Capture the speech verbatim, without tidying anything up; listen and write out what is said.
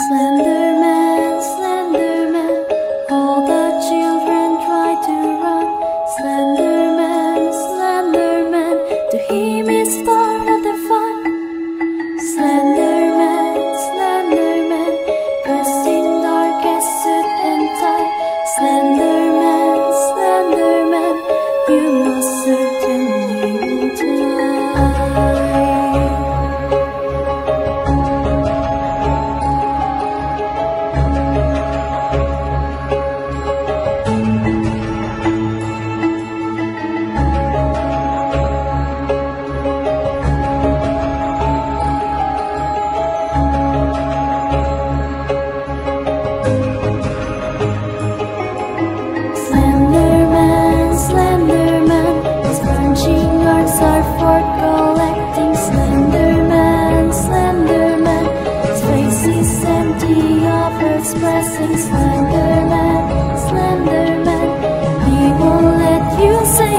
Slenderman, Slenderman, all the children try to run. Slenderman, Slenderman, to him is part of the fun. Slenderman, Slenderman, dressed in darkest suit and tie. Slenderman, Slenderman, you must certainly die. Slenderman, Slenderman, his branching arms are for collecting. Slenderman, Slenderman, his face is empty of expressing. Slenderman, Slenderman, he won't let you say